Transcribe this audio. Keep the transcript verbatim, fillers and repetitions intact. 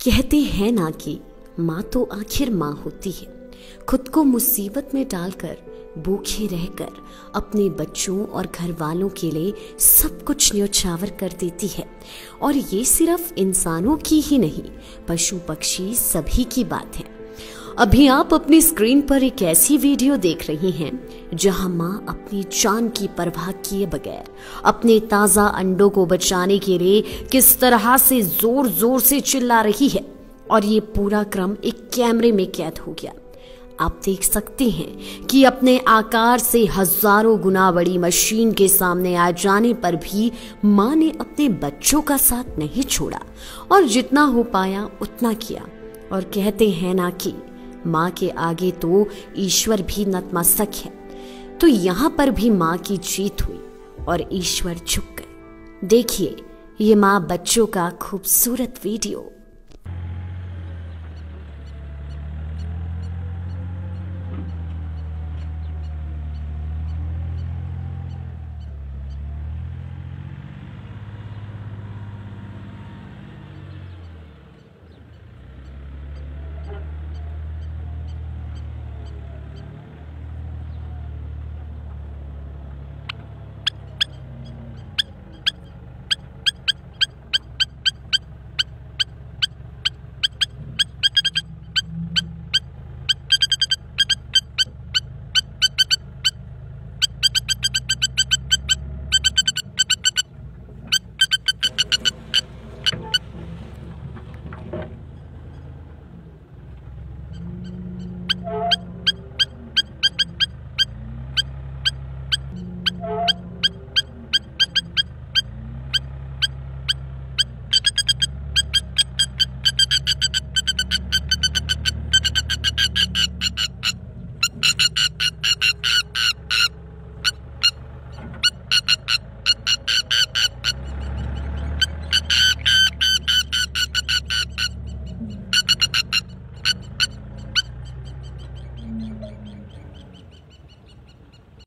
कहते हैं ना कि माँ तो आखिर माँ होती है। खुद को मुसीबत में डालकर, भूखे रहकर अपने बच्चों और घर वालों के लिए सब कुछ न्योछावर कर देती है। और ये सिर्फ इंसानों की ही नहीं, पशु पक्षी सभी की बात है। अभी आप अपनी स्क्रीन पर एक ऐसी वीडियो देख रही हैं जहां माँ अपनी जान की परवाह किए बगैर अपने ताजा अंडों को बचाने के लिए किस तरह से जोर जोर से चिल्ला रही है, और ये पूरा क्रम एक कैमरे में कैद हो गया। आप देख सकते हैं कि अपने आकार से हजारों गुना बड़ी मशीन के सामने आ जाने पर भी माँ ने अपने बच्चों का साथ नहीं छोड़ा और जितना हो पाया उतना किया। और कहते हैं ना कि माँ के आगे तो ईश्वर भी नतमस्तक है। तो यहाँ पर भी माँ की जीत हुई और ईश्वर झुक गए। देखिए ये माँ बच्चों का खूबसूरत वीडियो।